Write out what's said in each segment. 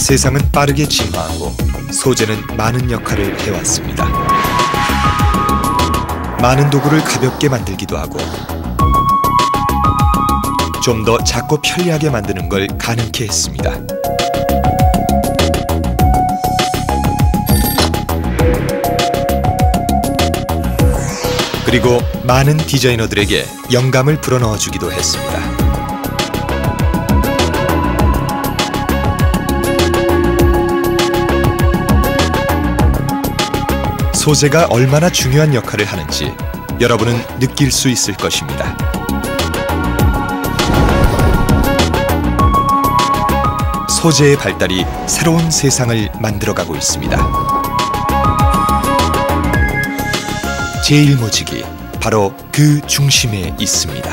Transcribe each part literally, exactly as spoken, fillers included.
세상은 빠르게 진화하고 소재는 많은 역할을 해왔습니다. 많은 도구를 가볍게 만들기도 하고 좀 더 작고 편리하게 만드는 걸 가능케 했습니다. 그리고 많은 디자이너들에게 영감을 불어넣어 주기도 했습니다. 소재가 얼마나 중요한 역할을 하는지 여러분은 느낄 수 있을 것입니다. 소재의 발달이 새로운 세상을 만들어가고 있습니다. 제일모직이 바로 그 중심에 있습니다.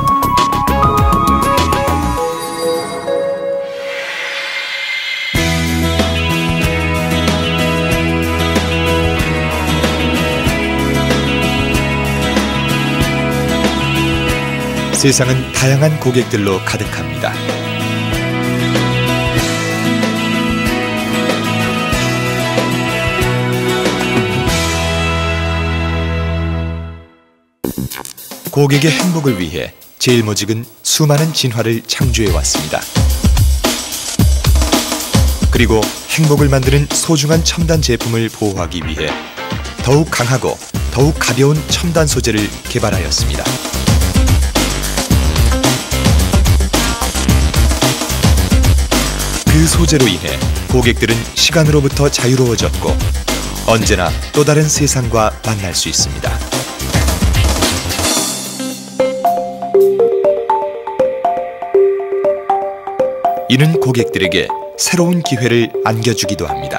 세상은 다양한 고객들로 가득합니다. 고객의 행복을 위해 제일모직은 수많은 진화를 창조해왔습니다. 그리고 행복을 만드는 소중한 첨단 제품을 보호하기 위해 더욱 강하고 더욱 가벼운 첨단 소재를 개발하였습니다. 그 소재로 인해 고객들은 시간으로부터 자유로워졌고 언제나 또 다른 세상과 만날 수 있습니다. 이는 고객들에게 새로운 기회를 안겨주기도 합니다.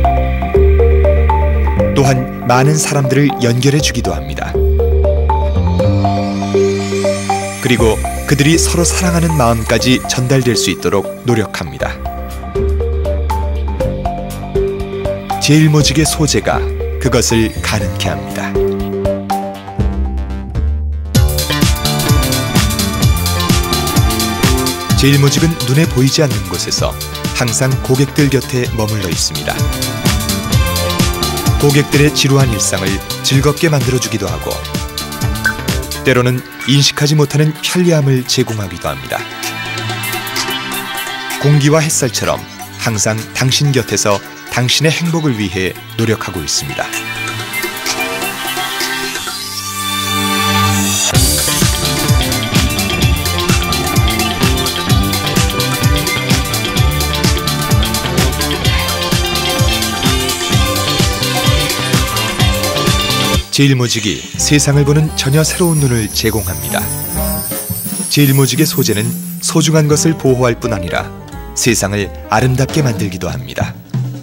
또한 많은 사람들을 연결해주기도 합니다. 그리고 그들이 서로 사랑하는 마음까지 전달될 수 있도록 노력합니다. 제일모직의 소재가 그것을 가능케 합니다. 제일모직은 눈에 보이지 않는 곳에서 항상 고객들 곁에 머물러 있습니다. 고객들의 지루한 일상을 즐겁게 만들어주기도 하고 때로는 인식하지 못하는 편리함을 제공하기도 합니다. 공기와 햇살처럼 항상 당신 곁에서 당신의 행복을 위해 노력하고 있습니다. 제일모직이 세상을 보는 전혀 새로운 눈을 제공합니다. 제일모직의 소재는 소중한 것을 보호할 뿐 아니라 세상을 아름답게 만들기도 합니다.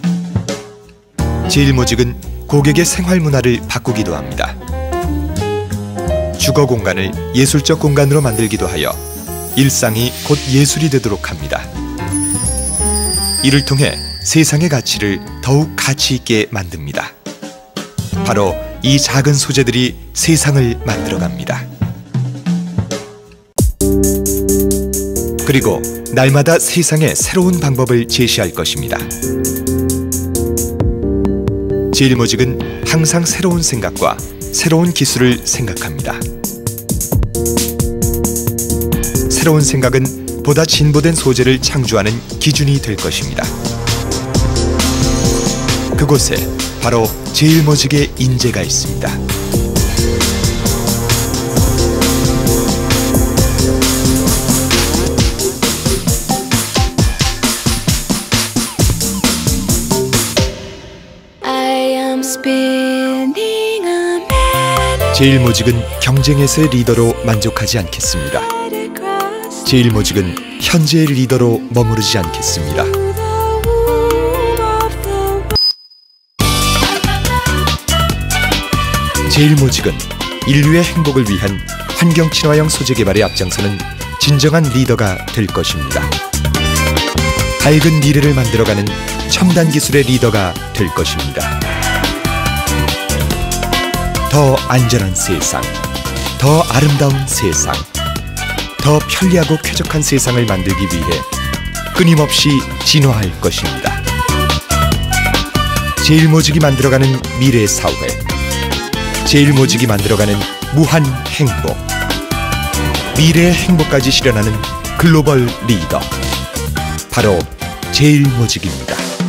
제일모직은 고객의 생활 문화를 바꾸기도 합니다. 주거 공간을 예술적 공간으로 만들기도 하여 일상이 곧 예술이 되도록 합니다. 이를 통해 세상의 가치를 더욱 가치 있게 만듭니다. 바로 이 작은 소재들이 세상을 만들어갑니다. 그리고 날마다 세상에 새로운 방법을 제시할 것입니다. 제일모직은 항상 새로운 생각과 새로운 기술을 생각합니다. 새로운 생각은 보다 진보된 소재를 창조하는 기준이 될 것입니다. 그곳에 바로 제일모직의 인재가 있습니다. 제일모직은 경쟁에서의 리더로 만족하지 않겠습니다. 제일모직은 현재의 리더로 머무르지 않겠습니다. 제일모직은 인류의 행복을 위한 환경 친화형 소재 개발에 앞장서는 진정한 리더가 될 것입니다. 밝은 미래를 만들어가는 첨단 기술의 리더가 될 것입니다. 더 안전한 세상, 더 아름다운 세상, 더 편리하고 쾌적한 세상을 만들기 위해 끊임없이 진화할 것입니다. 제일모직이 만들어가는 미래 사회, 제일모직이 만들어가는 무한 행복, 미래의 행복까지 실현하는 글로벌 리더, 바로 제일모직입니다.